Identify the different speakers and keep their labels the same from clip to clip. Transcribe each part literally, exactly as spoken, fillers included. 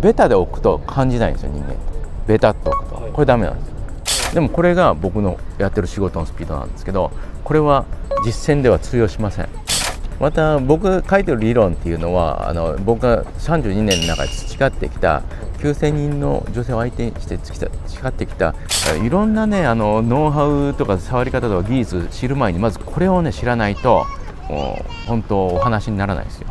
Speaker 1: ベタで置くと感じないんですよ、人間って。ベタっと置くとこれダメなんですよ。でもこれが僕のやってる仕事のスピードなんですけど、これは実践では通用しません。また僕が書いてる理論っていうのは、あの僕がさんじゅうにねんの中で培ってきたきゅうせんにんの女性を相手にして培ってきたいろんなね、あのノウハウとか触り方とか技術知る前に、まずこれをね知らないともう本当お話にならないですよ。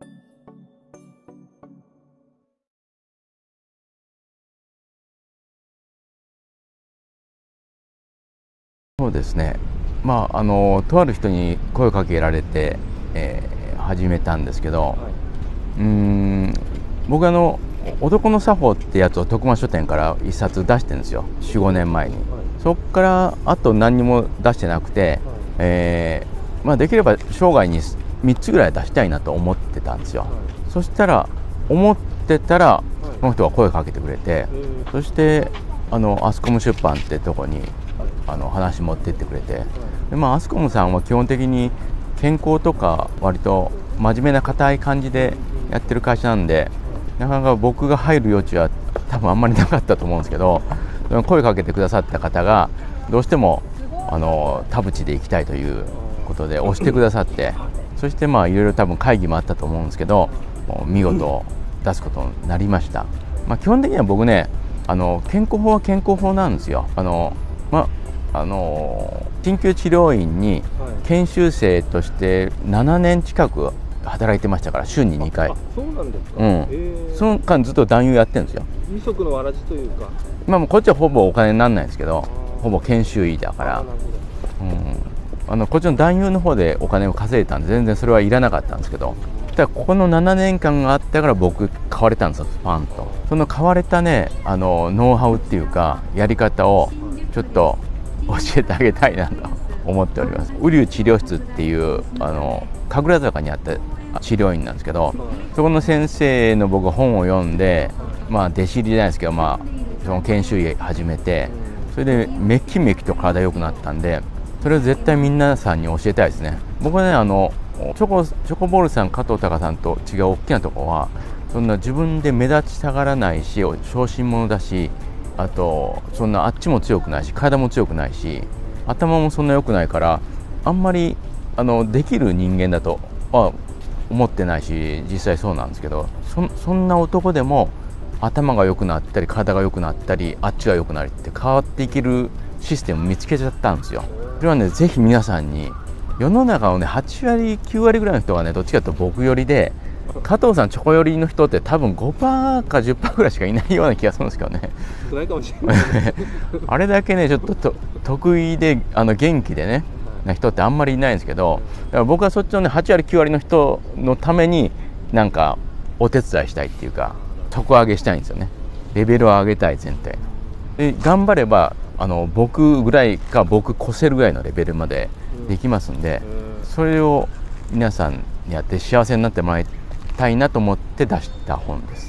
Speaker 1: そうですね、まああのとある人に声をかけられて、えー、始めたんですけど、はい、うーん僕あの男の作法ってやつを徳間書店から一冊出してるんですよ、よん、ごねんまえに。はい、そこからあと何にも出してなくて、はい、えー、まあ、できれば生涯にみっつぐらい出したいなと思ってたんですよ。はい、そしたら思ってたらこの人が声かけてくれて、はい、そしてあのアスコム出版ってとこにあの話持ってってくれて、で、まあ、アスコムさんは基本的に健康とか割と真面目な硬い感じでやってる会社なんで、なかなか僕が入る余地は多分あんまりなかったと思うんですけど、声かけてくださった方がどうしてもあの田淵で行きたいということで押してくださって、そしてまあいろいろ多分会議もあったと思うんですけど、見事出すことになりました。まあ、基本的には僕ね、あの健康法は健康法なんですよ。あのまああの鍼灸治療院に研修生としてななねん近く働いてましたから、週ににかい。
Speaker 2: そうなんですか。
Speaker 1: うん、えー、その間ずっと男優やってるんですよ。
Speaker 2: 二足のわらじというか、
Speaker 1: まあもうこっちはほぼお金にならないんですけど、ほぼ研修医だから、うん、あのこっちの男優の方でお金を稼いでたんで全然それはいらなかったんですけど、ただここのななねんかんがあったから僕買われたんですよ、パンと。その買われたね、あのノウハウっていうかやり方をちょっと教えてあげたいなと思っております。瓜生治療室っていうあの神楽坂にあった治療院なんですけど、そこの先生の僕本を読んで、まあ弟子入りじゃないですけど、まあその研修医始めて、それでめきめきと体良くなったんで、それを絶対皆さんに教えたいですね。僕はね、あのチョコチョコボールさん、加藤隆さんと違う大きなところは、そんな自分で目立ちたがらないし、小心者だし、あとそんなあっちも強くないし体も強くないし頭もそんな良くないから、あんまりあのできる人間だとは思ってないし、実際そうなんですけど、 そ, そんな男でも頭が良くなったり体が良くなったりあっちが良くなりって変わっていけるシステムを見つけちゃったんですよ。それはね、ぜひ皆さんに、世の中のねはちわりきゅうわりぐらいの人がねどっちかというと僕寄りで、加藤さんチョコ寄りの人って多分 ごパーセント か じゅっパーセント ぐらいしかいないような気がするんですけどね。
Speaker 2: 少ないかもしれない
Speaker 1: あれだけねちょっとと得意であの元気でねな人ってあんまりいないんですけど、だから僕はそっちのねはちわりきゅうわりの人のためになんかお手伝いしたいっていうか、底上げしたいんですよね。レベルを上げたい、全体で頑張ればあの僕ぐらいか僕越せるぐらいのレベルまでできますんで、それを皆さんにやって幸せになってもらいたいなと思って出した本です。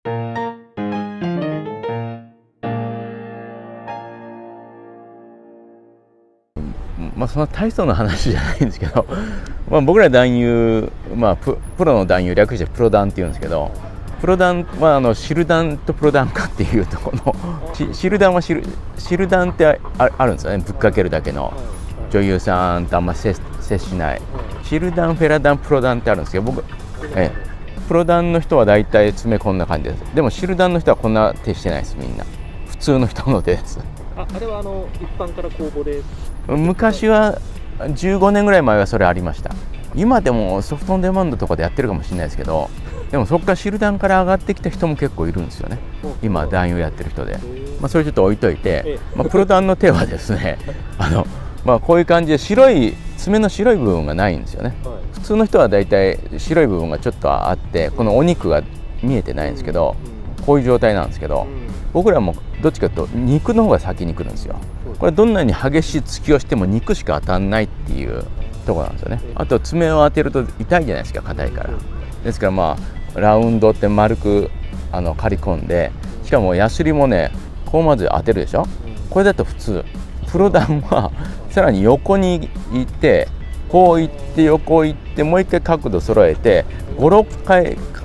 Speaker 1: まあそんな大層な話じゃないんですけど、まあ、僕ら男優、まあ、プ, プロの男優略してプロダンっていうんですけど、プロダンはあのシルダンとプロダンかっていうところのシルダンはシルシルダンって あ, あるんですよね。ぶっかけるだけの女優さんとあんま接接しないシルダン、フェラダン、プロダンってあるんですけど、僕、ええ、プロダンの人は大体爪こんな感じです。でもシルダンの人はこんな手してないです。みんな普通の人の手です。
Speaker 2: あ, あれはあの一般から公募で、
Speaker 1: 昔はじゅうごねんぐらい前はそれありました。今でもソフトオンデマンドとかでやってるかもしれないですけど、でもそこからシルダンから上がってきた人も結構いるんですよね、今男優やってる人で。まあ、それちょっと置いといて、まあ、プロダンの手はですねあの、まあ、こういう感じで白い爪の白い部分がないんですよね。普通の人はだいたい白い部分がちょっとあって、このお肉が見えてないんですけど、こういう状態なんですけど、僕らもどっちかというと肉の方が先に来るんですよ。これどんなに激しい突きをしても肉しか当たんないっていうところなんですよね。あと爪を当てると痛いじゃないですか、硬いから。ですからまあラウンドって丸くあの刈り込んで、しかもヤスリもねこうまず当てるでしょ。これだと普通。プロダンはさらに横に行ってこう行って横行ってもう一回角度揃えてご、ろっかい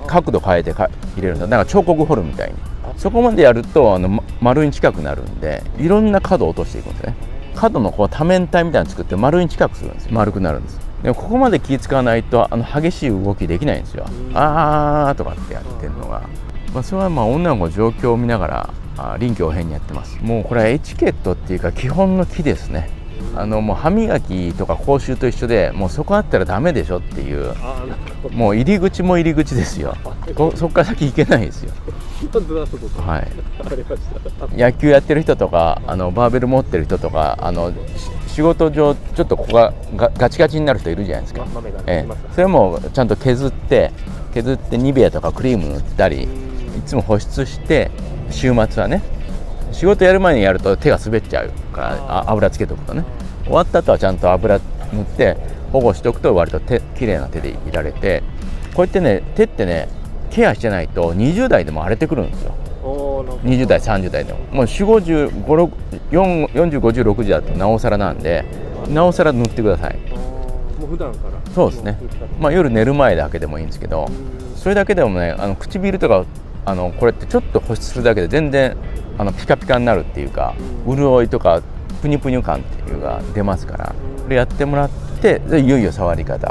Speaker 1: 角度変えてか入れるんですよ。だから彫刻彫るみたいに。そこまでやるとあの、ま、丸に近くなるんで、いろんな角を落としていくんですね。角のこう多面体みたいなの作って丸に近くするんですよ。丸くなるんです。でもここまで気使わないとあの激しい動きできないんですよ。あーとかってやってるのが、まあ、それはまあ女の子の状況を見ながらあ臨機応変にやってます。もうこれはエチケットっていうか基本の木ですね。あのもう歯磨きとか口臭と一緒で、もうそこあったらダメでしょっていう、もう入り口も入り口ですよ。こそこから先行けないですよ。はい、野球やってる人とかあのバーベル持ってる人とかあの仕事上ちょっとここがガガチガチになる人いるじゃないですか。ええ、それもちゃんと削って削ってニベアとかクリーム塗ったりいつも保湿して、週末はね仕事やる前にやると手が滑っちゃうからあ油つけとくとね、終わった後はちゃんと油塗って保護しておくと割と手綺麗な手でいられて、こうやってね手ってねケアしてないとにじゅう代でも荒れてくるんですよ。にじゅう代さんじゅう代でももうよんじゅう、ごじゅう、ろくじゅう、よんじゅう、ごじゅう、ろくじゅうだとなおさらなんで、なおさら塗ってください。
Speaker 2: もう普段から
Speaker 1: そうですね。まあ夜寝る前だけでもいいんですけど、それだけでもねあの唇とかあのこれってちょっと保湿するだけで全然あのピカピカになるっていうか、潤いとかプニプニ感っていうのが出ますから、これやってもらって、でいよいよ触り方。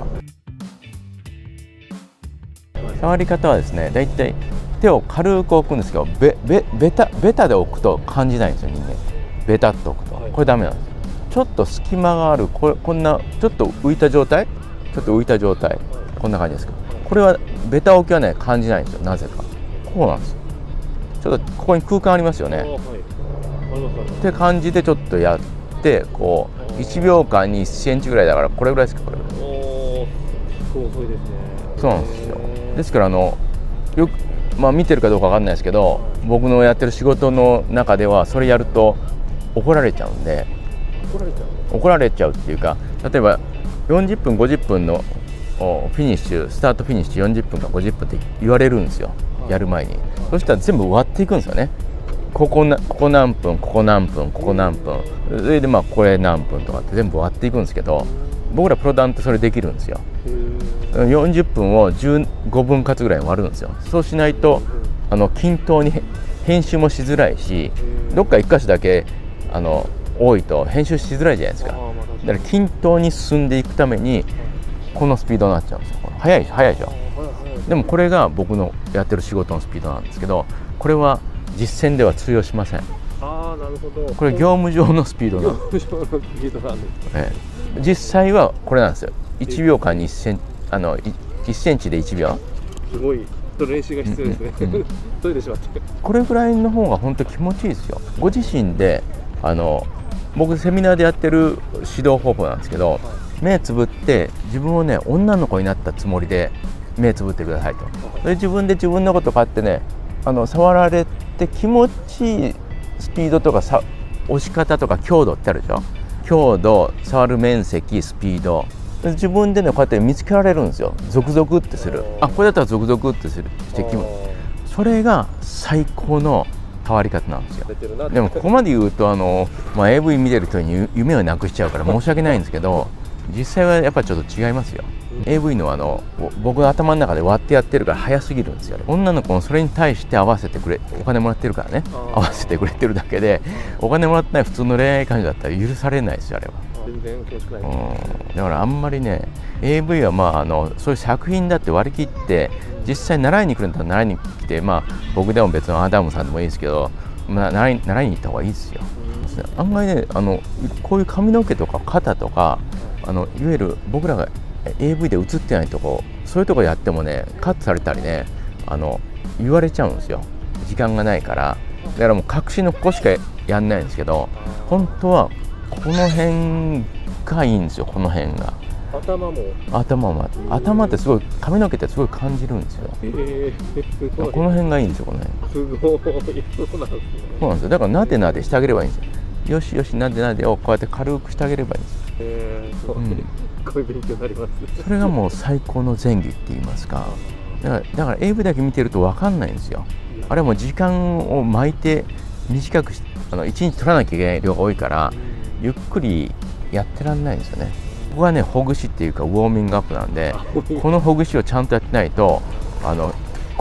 Speaker 1: 触り方はですね、だいたい手を軽く置くんですけど、ベベベタベタで置くと感じないんですよ、人間。ベタっと置くとこれダメなんですよ。ちょっと隙間がある、これこんなちょっと浮いた状態、ちょっと浮いた状態、こんな感じですけど、これはベタ置きはね感じないんですよ。なぜかこうなんですよ。ちょっとここに空間ありますよね、って感じでちょっとやって、こういちびょうかんにいっセンチぐらいだから、これぐらいですか、これぐらい。
Speaker 2: おー、遅いですね。
Speaker 1: そうなんですよ。ですからあのよく、まあ、見てるかどうかわかんないですけど、僕のやってる仕事の中ではそれやると怒られちゃうんで、
Speaker 2: 怒られちゃう
Speaker 1: 怒られちゃうっていうか、例えばよんじゅっぷんごじゅっぷんのフィニッシュスタートフィニッシュよんじゅっぷんかごじゅっぷんって言われるんですよ、やる前に。そしたら全部割っていくんですよね。ここなここ何分、ここ何分、ここ何分、それでまあこれ何分とかって全部割っていくんですけど、僕らプロダンってそれできるんですよ。よんじゅっぷんをじゅうごぶん割ぐらいに割るんですよ。そうしないとあの均等に編集もしづらいし、どっかいっ箇所だけあの多いと編集しづらいじゃないですか。だから均等に進んでいくためにこのスピードになっちゃうんですよ。これ速い速いでしょ。でもこれが僕のやってる仕事のスピードなんですけど、これは実践では通用しません。
Speaker 2: あー、なるほど。
Speaker 1: これ業務上のスピードなんです。
Speaker 2: 業務上のスピードなんです。
Speaker 1: ええ、実際はこれなんですよ。いちびょうかんにいっセンチ、あのいっセンチでいちびょう。
Speaker 2: すごい練習が必要ですね。
Speaker 1: うんうんうん、
Speaker 2: それでしまって。
Speaker 1: これぐらいの方が本当気持ちいいですよ。ご自身であの僕セミナーでやってる指導方法なんですけど、はい、目つぶって自分をね女の子になったつもりで目つぶってくださいと。それ自分で自分のこと買ってね、あの触られて気持ちいいスピードとかさ押し方とか強度ってあるでしょ。強度、触る面積、スピード、自分でねこうやって見つけられるんですよ。ゾクゾクってする、あこれだったらゾクゾクってするして気分、それが最高の触り方なんですよ。でもここまで言うとあの、まあ、エーブイ 見てる人に夢をなくしちゃうから申し訳ないんですけど、実際はやっぱりちょっと違いますよ。エーブイ のあの僕が頭の中で割ってやってるから早すぎるんですよ。女の子もそれに対して合わせてくれ、お金もらってるからね、合わせてくれてるだけで、お金もらってない普通の恋愛感情だったら許されないですよ、あれは。
Speaker 2: 全然恐縮ない。
Speaker 1: うん、だからあんまりね エーブイ はまああのそういう作品だって割り切って、実際習いに来るんだったら習いに来て、まあ僕でも別のアダムさんでもいいですけど、まあ、習い習いに行った方がいいですよ。うん、案外ねあのこういう髪の毛とか肩とか、あのいわゆる僕らが エーブイ で映ってないとこ、そういうとこやってもねカットされたりね、あの言われちゃうんですよ。時間がないから。だからもう隠しのここしかやんないんですけど、本当はこの辺がいいんですよ。この辺が
Speaker 2: 頭も
Speaker 1: 頭も頭ってすごい、髪の毛ってすごい感じるんですよ。
Speaker 2: えー、すごい。
Speaker 1: この辺がいいんですよ。この辺
Speaker 2: すごい。そうなんですね。
Speaker 1: そうなんですよ。だからなでなでしてあげればいいんですよ。よしよしなでなでをこうやって軽くしてあげればいいんですよ。
Speaker 2: えー、そう、うん、すごい勉強になります。
Speaker 1: それがもう最高の前戯って言いますか。だからだから エーブイ だけ見てると分かんないんですよ。あれはもう時間を巻いて短くしあのいちにち取らなきゃいけない量が多いから、ゆっくりやってらんないんですよね。ここはねほぐしっていうかウォーミングアップなんで、このほぐしをちゃんとやってないとあの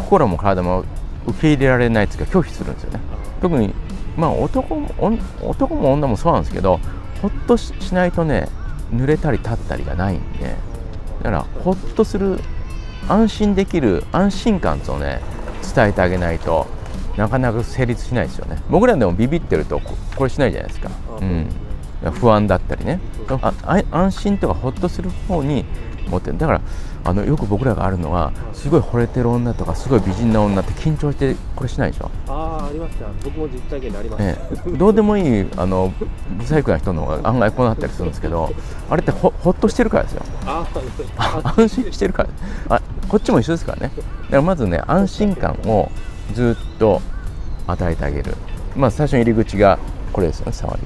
Speaker 1: 心も体も受け入れられないというか拒否するんですよね。特にまあ男も男も女もそうなんですけど、ほっとしないとね濡れたり立ったりがないんで、だからほっとする安心できる安心感をね伝えてあげないとなかなか成立しないですよね。僕らでもビビってるとこれしないじゃないですか。うん、不安だったりね、ああ安心とかほっとする方に持ってる。だからあのよく僕らがあるのは、すごい惚れてる女とかすごい美人な女って緊張してこれしないでしょ。
Speaker 2: ああ、ありました。僕も実体験であります、
Speaker 1: ね、どうでもいいあの不細工な人の方が案外こうなったりするんですけど、あれって ほ, ほっとしてるからですよ。
Speaker 2: あ
Speaker 1: 安心してるから。あこっちも一緒ですからね。だからまずね安心感をずっと与えてあげる。まあ最初の入り口がこれですよね、触り。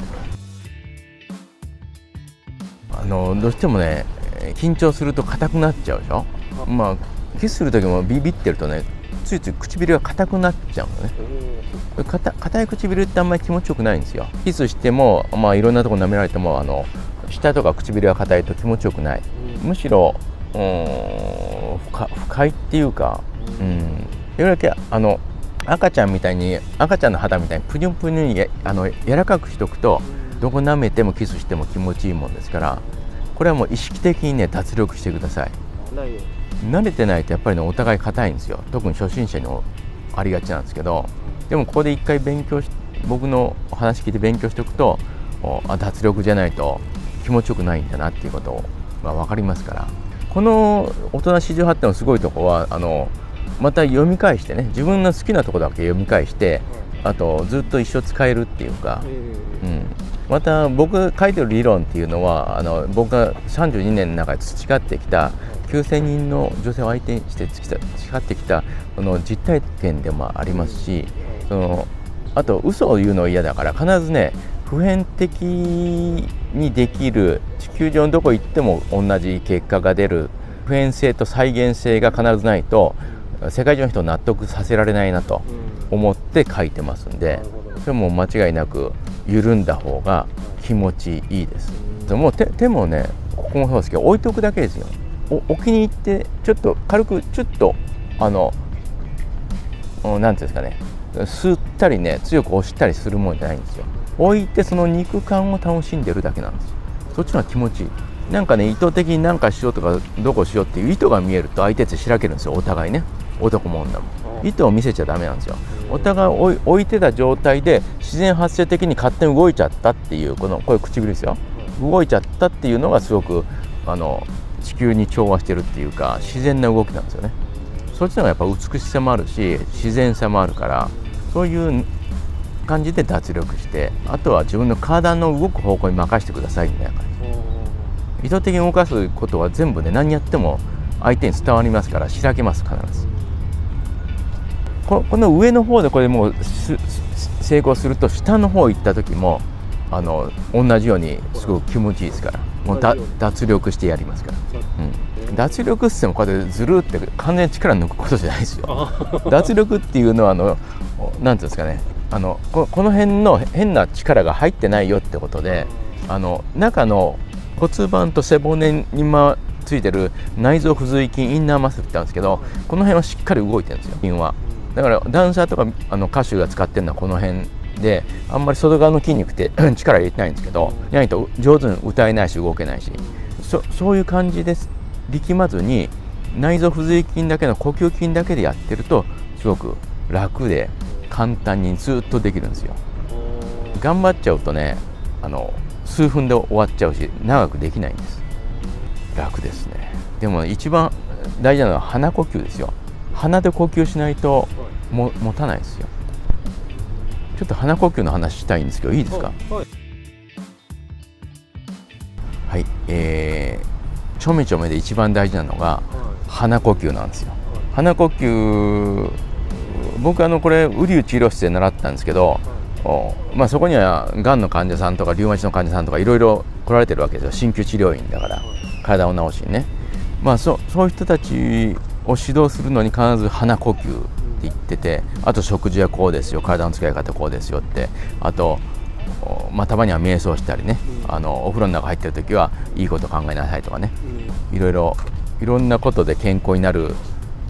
Speaker 1: あのどうしてもね緊張すると硬くなっちゃうでしょ。まあキスする時もビビってるとねついつい唇が硬くなっちゃうんだね。硬い唇ってあんまり気持ちよくないんですよ。キスしてもまあいろんなところ舐められてもあの舌とか唇が硬いと気持ちよくない。むしろうーん不快っていうか、うん、よりだけあの赤ちゃんみたいに赤ちゃんの肌みたいにプニュプニュにやあの柔らかくしとくとどこ舐めてもキスしても気持ちいいもんですから、これはもう意識的にね脱力してください。慣れてないとやっぱりねお互い硬いんですよ。特に初心者にありがちなんですけど、でもここで一回勉強し僕の話聞いて勉強しておくと、あ脱力じゃないと気持ちよくないんだなっていうことが分かりますから。この大人史上発展のすごいとこはあのまた読み返してね、自分の好きなところだけ読み返して、あとずっと一生使えるっていうか、うん、また僕が書いてる理論っていうのはあの僕がさんじゅうにねんの中で培ってきたきゅうせんにんの女性を相手にして培ってきたその実体験でもありますし、そのあと嘘を言うの嫌だから必ずね普遍的にできる、地球上のどこ行っても同じ結果が出る普遍性と再現性が必ずないと世界中の人を納得させられないなと思って書いてますんで、それも間違いなく緩んだ方が気持ちいいです。もう 手, 手もねここもそうですけど置いておくだけですよ。お置きに行ってちょっと軽くちょっとあのなんていうんですかね、吸ったりね強く押したりするもんじゃないんですよ。置いてその肉感を楽しんでるだけなんですよ。そっちの方が気持ちいい。なんかね意図的に何かしようとかどこしようっていう意図が見えると相手ってしらけるんですよ。お互いね、男も女も意図を見せちゃダメなんですよ。お互い置い置いてた状態で自然発生的に勝手に動いちゃったっていうこのこういう唇ですよ。動いちゃったっていうのがすごくあの地球に調和してるっていうか自然な動きなんですよね。そっちの方がやっぱ美しさもあるし自然さもあるから、そういう感じで脱力して、あとは自分の体の動く方向に任せてくださいみたいな感じ。意図的に動かすことは全部ね何やっても相手に伝わりますからしらけます。必ずこの上の方でこれもう成功すると下の方行った時もあの同じようにすごく気持ちいいですから、もうだ脱力してやりますから、うん、脱力って言ってもこうやってずるって完全に力抜くことじゃないですよ。脱力っていうのはあのなんていうんですかね、あの こ, この辺の変な力が入ってないよってことで、あの中の骨盤と背骨にまついてる内臓付随筋インナーマッスルって言うんですけど、この辺はしっかり動いてるんですよ。筋はだからダンサーとかあの歌手が使ってるのはこの辺で、あんまり外側の筋肉って力入れてないんですけど、ないと上手に歌えないし動けないし、 そ, そういう感じです。力まずに内臓付随筋だけの呼吸筋だけでやってるとすごく楽で簡単にずっとできるんですよ。頑張っちゃうとねあの数分で終わっちゃうし長くできないんです。楽ですね。でも一番大事なのは鼻呼吸ですよ。鼻で呼吸しないとも持たないですよ。ちょっと鼻呼吸の話したいんですけどいいですか。はい、はい、えー、ちょめちょめで一番大事なのが鼻呼吸なんですよ。鼻呼吸、僕あのこれ瓜生治療室で習ったんですけど、まあ、そこにはがんの患者さんとかリウマチの患者さんとかいろいろ来られてるわけですよ。鍼灸治療院だから体を治しにね、まあ、そ, そういう人たちを指導するのに必ず鼻呼吸って言ってて、あと食事はこうですよ、体の使い方こうですよって、あと、まあ、たまには瞑想したりね、あのお風呂の中入ってる時はいいこと考えなさいとかね、いろいろいろんなことで健康になる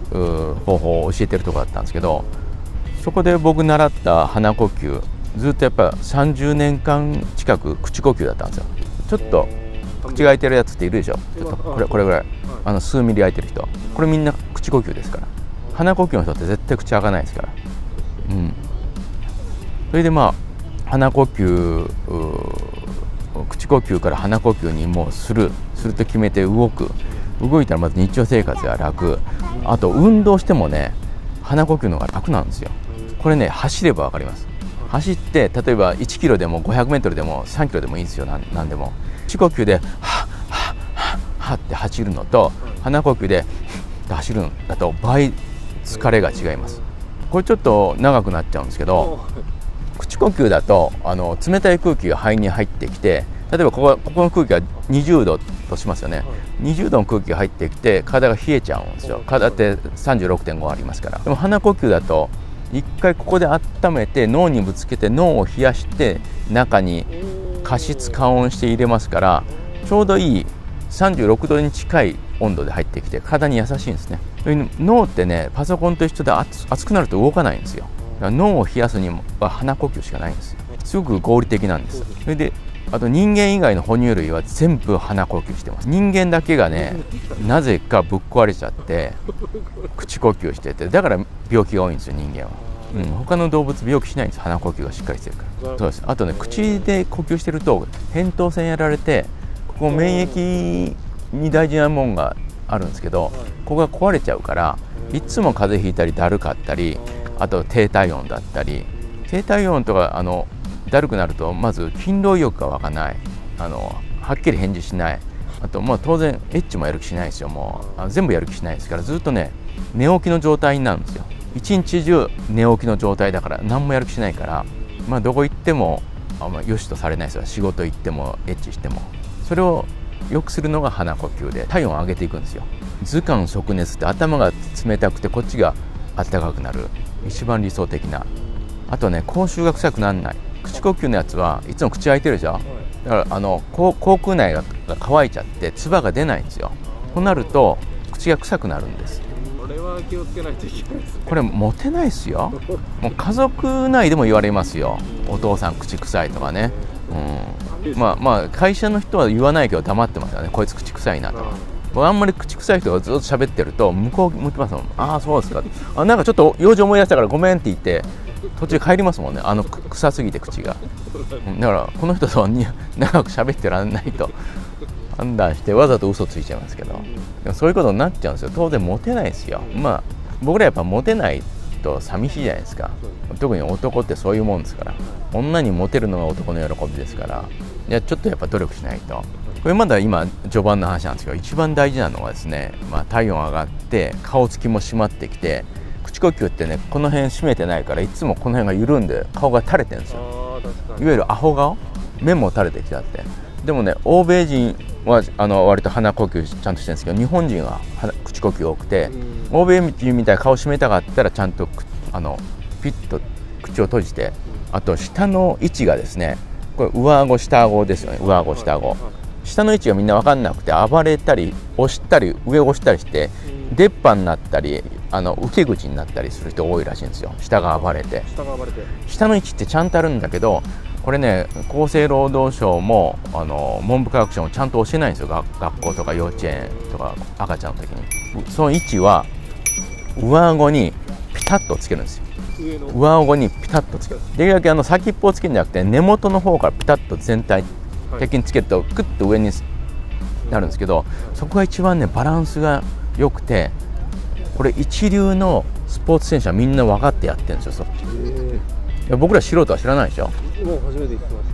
Speaker 1: 方法を教えてるところだったんですけど、そこで僕習った鼻呼吸ずっとやっぱさんじゅうねんかん近く口呼吸だったんですよ。ちょっと口が開いてるやつっているでしょ。ちょっとこれこれぐらいあの数ミリ開いてる人、これみんな口呼吸ですから。鼻呼吸の人って絶対口開かないですから。うん、それでまあ鼻呼吸口呼吸から鼻呼吸にもうするすると決めて動く動いたらまず日常生活が楽、あと運動してもね鼻呼吸の方が楽なんですよ。これね走れば分かります。走って例えばいちキロでもごひゃくメートルでもさんキロでもいいんですよ。なんなんでも口呼吸ではっはっはっはって走るのと鼻呼吸でって走るのだと倍疲れが違います。これちょっと長くなっちゃうんですけど、口呼吸だとあの冷たい空気が肺に入ってきて、例えばここ、ここの空気がにじゅうどとしますよね。にじゅうどの空気が入ってきて体が冷えちゃうんですよ。体ってさんじゅうろくてんごありますから。でも鼻呼吸だと一回ここで温めて脳にぶつけて脳を冷やして中に加湿加温して入れますから、ちょうどいいさんじゅうろくどに近い温度で入ってきて体に優しいんですね。脳ってねパソコンと一緒で熱熱くなると動かないんですよ。だから脳を冷やすには鼻呼吸しかないんですよ。すごく合理的なんです。それであと人間以外の哺乳類は全部鼻呼吸してます。人間だけがねなぜかぶっ壊れちゃって口呼吸してて、だから病気が多いんですよ人間は。うん、他の動物病気しないんです。鼻呼吸がしっかりしてるから。そうです。あとね口で呼吸してると扁桃腺やられて、ここ免疫に大事なもんがあるんですけど、ここが壊れちゃうからいつも風邪ひいたりだるかったり、あと低体温だったり、低体温とかあのだるくなるとまず筋労意欲が湧かない、あのはっきり返事しない、あとまあ当然エッチもやる気しないですよ。もうあの全部やる気しないですから、ずっとね寝起きの状態になるんですよ。一日中寝起きの状態だから何もやる気しないから、まあ、どこ行ってもあんま良しとされないですよ。仕事行ってもエッチしても。それをよくするのが鼻呼吸で体温を上げていくんですよ。頭寒足熱って頭が冷たくてこっちが暖かくなる一番理想的な。あとね口臭が臭くならない。口呼吸のやつはいつも口開いてるでしょ。だからあの口腔内が乾いちゃって唾が出ないんですよ。となると口が臭くなるんです。
Speaker 2: これは気をつけないといけないですね。
Speaker 1: これモテないですよ。もう家族内でも言われますよ。お父さん口臭いとかね。うん、まあまあ会社の人は言わないけど黙ってますよね。こいつ口臭いなとか。僕あんまり口臭い人がずっと喋ってると向こう向きますもん。ああそうですか。あなんかちょっと用事思い出したからごめんって言って途中帰りますもんね。あの臭すぎて口が。だからこの人と長く喋ってらんないと判断してわざと嘘ついちゃいますけど、でもそういうことになっちゃうんですよ。当然モテないですよ。まあ僕らやっぱモテないと寂しいじゃないですか。特に男ってそういうもんですから、女にモテるのが男の喜びですから、いやちょっとやっぱ努力しないと。これまだ今序盤の話なんですけど、一番大事なのはですね、まあ、体温上がって顔つきも締まってきて、口呼吸ってねこの辺締めてないからいつもこの辺が緩んで顔が垂れてるんですよ。いわゆるアホ顔、目も垂れてきちゃって。でもね欧米人はあの割と鼻呼吸ちゃんとしてるんですけど、日本人は口呼吸多くて、欧米人みたいな顔締めたかったらちゃんとあのピッと口を閉じて、あと下の位置がですね、これ上顎下顎ですよね。上顎下顎、下の位置がみんな分かんなくて暴れたり押したり上を押したりして出っ歯になったりあの受け口になったりする人が多いらしいんですよ。下が暴れて
Speaker 2: 下が暴れて
Speaker 1: 下の位置ってちゃんとあるんだけど、これね厚生労働省もあの文部科学省もちゃんと教えないんですよ。学校とか幼稚園とか赤ちゃんの時に。その位置は上顎にピタッとつけるんですよ。上顎にピタッとつける。できるだけあの先っぽをつけるんじゃなくて根元の方からピタッと全体的につけるとクッと上になるんですけど、そこが一番ねバランスが良くて、これ一流のスポーツ選手はみんな分かってやってるんですよ。いや僕ら素人は知らないでしょ。
Speaker 2: もう初めて聞きました。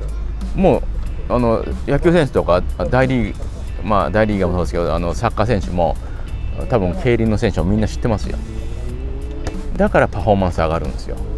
Speaker 1: もうあの野球選手とか大リーグ、まあ大リーガーもそうですけど、あのサッカー選手も多分競輪の選手もみんな知ってますよ。だからパフォーマンス上がるんですよ。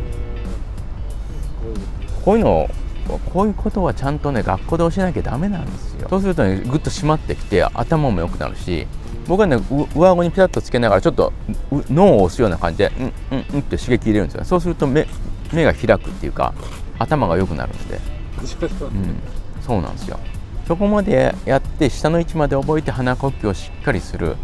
Speaker 1: こういうのこういうことはちゃんとね学校で教えなきゃダメなんですよ。そうするとねぐっと締まってきて頭も良くなるし、僕はね上顎にピタッとつけながらちょっと脳を押すような感じでうんうんうんって刺激入れるんですよ。そうすると目目が開くっていうか頭が良くなるんで、うん、そうなんですよ。そこまでやって下の位置まで覚えて鼻呼吸をしっかりする。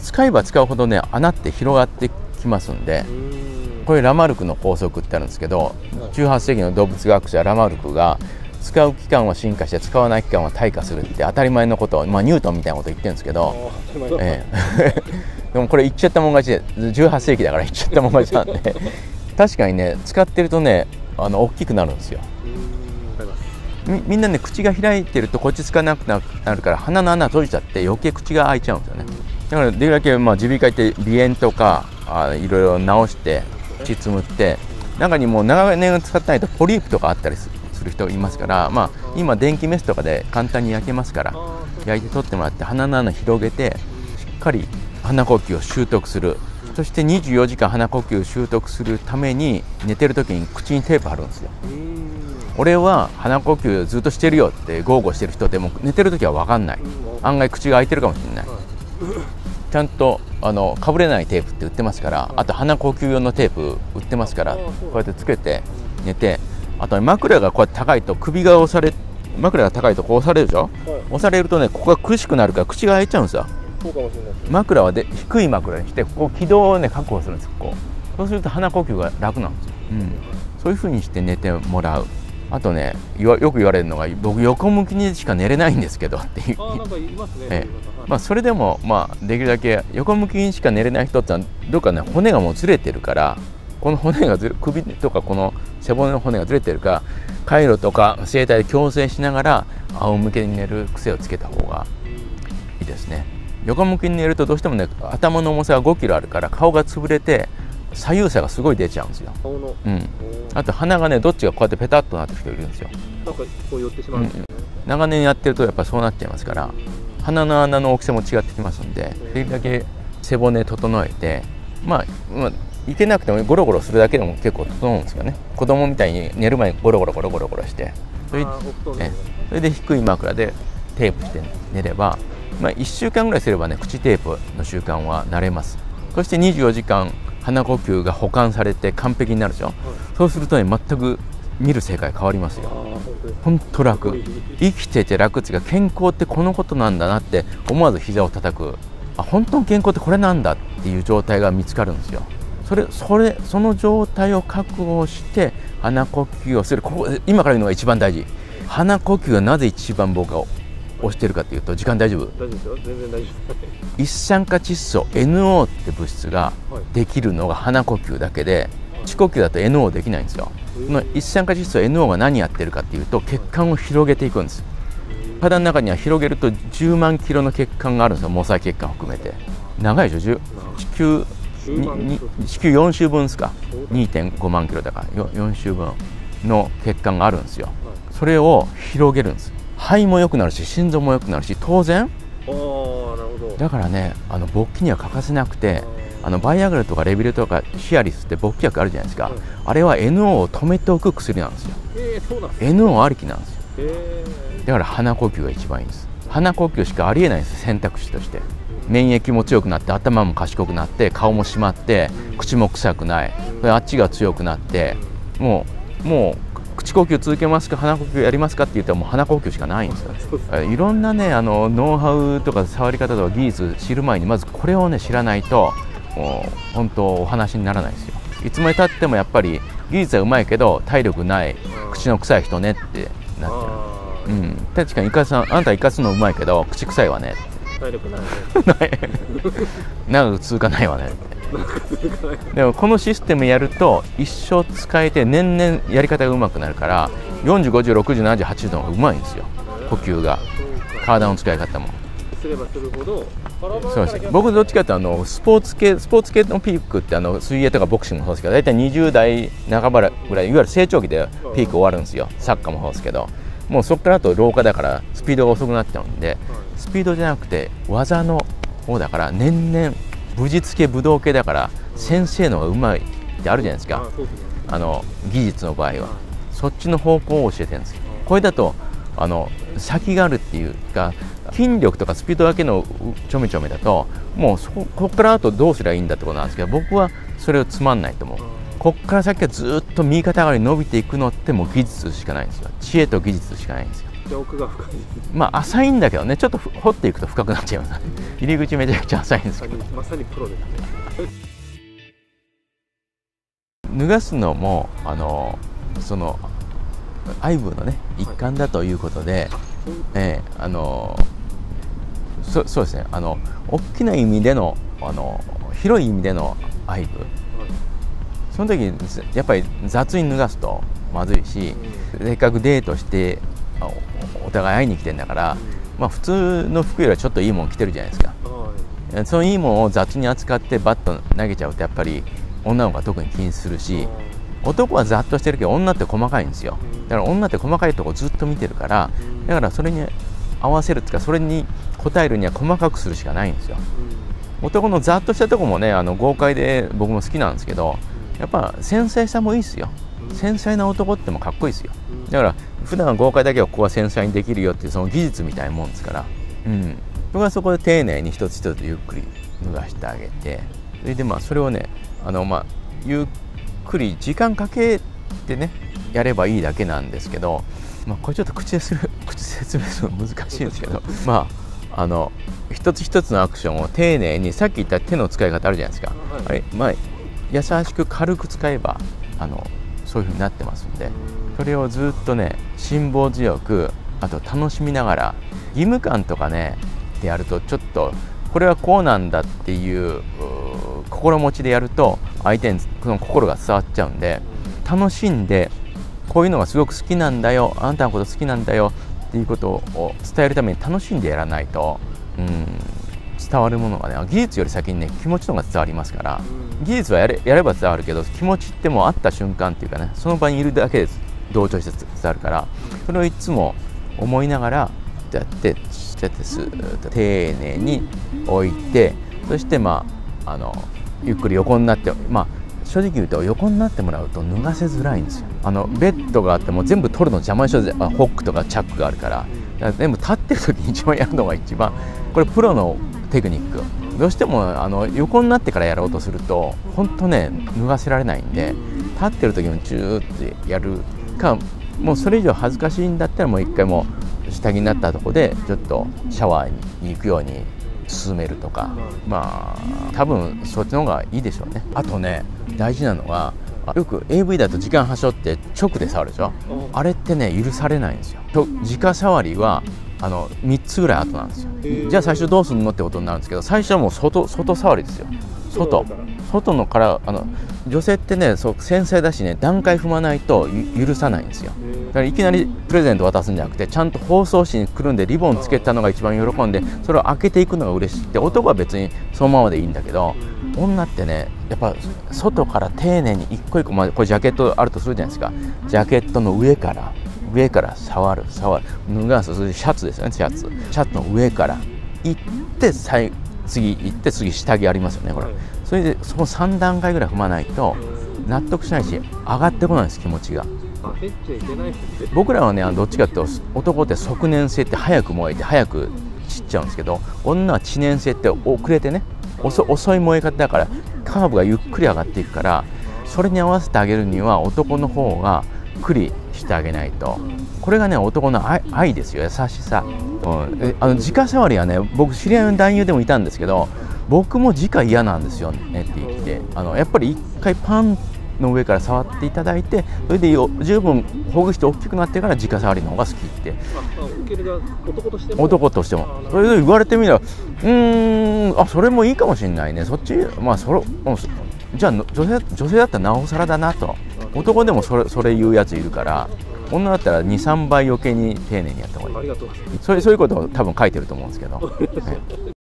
Speaker 1: 使えば使うほどね穴って広がってきますんで、これラマルクの法則ってあるんですけど、じゅうはっせいきの動物学者ラマルクが使う期間は進化して使わない期間は退化するって当たり前のことを、まあ、ニュートンみたいなこと言ってるんですけど、ええ、でもこれ言っちゃったもん勝ちでじゅうはっせいきだから言っちゃったもん勝ちなんで確かにね使ってるとねあの大きくなるんですよ。み, みんなね口が開いてるとこっちつかなくなるから鼻の穴閉じちゃって余計口が開いちゃうんですよね。だからできるだけまあ耳鼻科行って鼻炎とかあいろいろ治して口つむって中にもう長年使ってないとポリープとかあったりする人いますから、まあ、今電気メスとかで簡単に焼けますから焼いて取ってもらって鼻の穴広げてしっかり鼻呼吸を習得する。そしてにじゅうよじかん鼻呼吸を習得するために寝てる時に口にテープ貼るんですよ。俺は鼻呼吸ずっとしてるよって豪語してる人でも寝てる時は分かんない。案外口が開いてるかもしれない。ちゃんとあのかぶれないテープって売ってますから、あと鼻呼吸用のテープ売ってますから、こうやってつけて寝て、あと、ね、枕がこうやって高いと首が押され枕が高いとこう押されるでしょ、はい、押されるとねここが苦しくなるから口が開いちゃうんですよ。そうかもしれないです。枕はで低い枕にしてここ気道をね確保するんです。こうそうすると鼻呼吸が楽なんですよ、うん、そういう風にして寝てもらう。あとねよく言われるのが僕横向きにしか寝れないんですけどっていう。あ、なんか言いますね。ええ、まあ、それでもまあできるだけ横向きにしか寝れない人ってのはどっかね骨がもうずれてるから、この骨がずれ首とかこの背骨の骨がずれてるから回路とか声帯で矯正しながら仰向けに寝る癖をつけた方がいいですね。横向きに寝るとどうしてもね頭の重さがごキロあるから顔が潰れて左右差がすごい出ちゃうんですよ。うん、あと鼻がねどっちがこうやってペタッとなってる人いるんですよ。なんかこう寄ってしまうんですよね、うん、長年やってるとやっぱそうなっちゃいますから、鼻の穴の大きさも違ってきますんで、できるだけ背骨整えて、まあ、まあ、いけなくてもゴロゴロするだけでも結構整うんですよね。子供みたいに寝る前にゴロゴロゴロゴロゴロしてそれ、ね、それで低い枕でテープして寝れば、まあ、いっしゅうかんぐらいすればね口テープの習慣は慣れます。そしてにじゅうよじかん鼻呼吸が補完されて完璧になるでしょ、はい、そうするとね全く見る世界変わりますよ。本当楽。生きてて楽っていうか健康ってこのことなんだなって思わず膝を叩く、あ本当の健康ってこれなんだっていう状態が見つかるんですよ。それそれその状態を確保して鼻呼吸をする。ここ今から言うのが一番大事。鼻呼吸がなぜ一番僕が押してるかというと、時間大丈夫？大丈夫ですよ。全然大丈夫です。一酸化窒素 エヌオー って物質ができるのが鼻呼吸だけで、口呼吸だと エヌオー できないんですよ。この一酸化窒素 エヌオー が何やってるかっていうと血管を広げていくんです。体の中には広げるとじゅうまんキロの血管があるんですよ。毛細血管を含めて長いでしょ。地球に地球よん周分ですか。 にてんごまんキロだからよん周分の血管があるんですよ。それを広げるんです。肺も良くなるし心臓も良くなるし当然。だからねあの勃起には欠かせなくて、あのバイアグラとかレビルとかシアリスって勃起薬あるじゃないですか、はい、あれは エヌオー を止めておく薬なんですよ。えー、そうなんですか。 エヌオー ありきなんですよ。えー、だから鼻呼吸が一番いいんです。鼻呼吸しかありえないんです、選択肢として。免疫も強くなって頭も賢くなって顔も締まって口も臭くない、あっちが強くなってもうもう口呼吸続けますか鼻呼吸やりますかって言ったらもう鼻呼吸しかないんですよ。いろんなねあのノウハウとか触り方とか技術知る前にまずこれをね知らないともう本当お話にならないですよ。いつまでたってもやっぱり技術はうまいけど体力ない口の臭い人ねってなっちゃう。うん、確かにイカさんあんたイカすのうまいけど口臭いわね。体力ないね。長く続かないわね。でもこのシステムやると一生使えて年々やり方がうまくなるからよんじゅう、ごじゅう、ろくじゅう、ななじゅう、はちじゅうの方がうまいんですよ。呼吸が体の使い方も。すればするほどそうです。僕どっちかというとあのスポーツ系スポーツ系のピークってあの水泳とかボクシングもそうですけど大体にじゅう代半ばぐらいいわゆる成長期でピーク終わるんですよ。サッカーもそうですけどもうそこからだと老化だからスピードが遅くなっちゃうんで、スピードじゃなくて技の方だから年々武術系武道系だから先生の方がうまいってあるじゃないですか。あの技術の場合はそっちの方向を教えてるんですよ。これだとあの先があるっていうか筋力とかスピードだけのちょめちょめだともうそここからあとどうすればいいんだってことなんですけど、僕はそれをつまんないと思う。こっから先はずっと右肩上がりに伸びていくのってもう技術しかないんですよ。知恵と技術しかないんですよ。
Speaker 2: ちゃ奥が深いですね。
Speaker 1: まあ浅いんだけどね、ちょっと掘っていくと深くなっちゃいます。入り口めちゃくちゃ浅いんですけど、
Speaker 2: まさにプロですね。
Speaker 1: 脱がすのもあのその愛撫のね一環だということで、えー、あのそそうですね、あの大きな意味でのあの広い意味での愛撫、その時やっぱり雑に脱がすとまずいし、せっかくデートしてお互い会いに来てんだから、まあ、普通の服よりはちょっといいもん着てるじゃないですか。そのいいもんを雑に扱ってバッと投げちゃうとやっぱり女の子は特に気にするし、男はざっとしてるけど女って細かいんですよ。だから女って細かいとこずっと見てるから、だからそれに合わせるっていうか、それに応えるには細かくするしかないんですよ。男のざっとしたとこもね、あの豪快で僕も好きなんですけど、やっぱ繊細さもいいですよ。繊細な男ってもかっこいいですよ。だから普段は豪快だけどここは繊細にできるよっていうその技術みたいなもんですから、うん、僕はそこで丁寧に一つ一つゆっくり脱がしてあげて、それでまあそれをね、あのまあゆっくり時間かけてねやればいいだけなんですけど、まあ、これちょっと口でする口で説明するの難しいんですけどまああの一つ一つのアクションを丁寧に、さっき言った手の使い方あるじゃないですか、はい、あれ、まあ、優しく軽く使えばあのそういう風になってますんで、それをずっとね辛抱強く、あと楽しみながら、義務感とかねでやるとちょっとこれはこうなんだっていう心持ちでやると相手にその心が伝わっちゃうんで、楽しんでこういうのがすごく好きなんだよ、あなたのこと好きなんだよっていうことを伝えるために楽しんでやらないと、うん、伝わるものがね、技術より先にね気持ちの方が伝わりますから、技術はやれ、やれば伝わるけど、気持ちってもう会った瞬間っていうかね、その場にいるだけで同調して伝わるから、それをいつも思いながらやってやってスーッと丁寧に置いて、そしてまああのゆっくり横になって、まあ正直言うと横になってもらうと脱がせづらいんですよ。あのベッドがあっても全部取るの邪魔でしょ。ホックとかチャックがあるから、だから全部立ってる時に一番やるのが一番これプロのテクニック。どうしてもあの横になってからやろうとすると本当ね脱がせられないんで、立ってる時にチューってやるか、もうそれ以上恥ずかしいんだったらもう一回もう下着になったとこでちょっとシャワーに行くように進めるとか、まあ多分そっちの方がいいでしょうね。あとね大事なのは、よく エーブイ だと時間はしょって直で触るでしょ。あれってね許されないんですよ。直触りはあのみっつぐらい後なんですよ。じゃあ最初どうするのってことになるんですけど、最初はもう外外触りですよ。外外のからあの女性ってねそう繊細だしね、段階踏まないと許さないんですよ。だからいきなりプレゼント渡すんじゃなくて、ちゃんと包装紙にくるんでリボンつけたのが一番喜んで、それを開けていくのが嬉しくて、男は別にそのままでいいんだけど、女ってねやっぱ外から丁寧に一個一個、まあ、これジャケットあるとするじゃないですか。ジャケットの上から上から触る触る脱がす、それでシャツですよね。シャツシャツの上から行って最次行って次下着ありますよね。これそれでそのさん段階ぐらい踏まないと納得しないし上がってこないんです、気持ちが。僕らはねどっちかっていうと男って側粘性って早く燃えて早く散っちゃうんですけど、女は遅粘性って遅れてね、遅, 遅い燃え方だからカーブがゆっくり上がっていくから、それに合わせてあげるには男の方がゆっくりしてあげないと。これがね男の 愛, 愛ですよ、優しさ、うん、あの直触りはね僕知り合いの男優でもいたんですけど、僕も直嫌なんですよねって言って、あのやっぱり一回パンの上から触っていただいて、それで十分ほぐして大きくなってから直触りの方が好きって。男としても男としてもそれで言われてみれば、うーんあそれもいいかもしれないね。そっちまあそれじゃあ女性女性だったらなおさらだなと。男でもそれそれ言うやついるから、女だったらにさんばい余計に丁寧にやった方がいい。ありがとうございます。それそういうことを多分書いてると思うんですけど。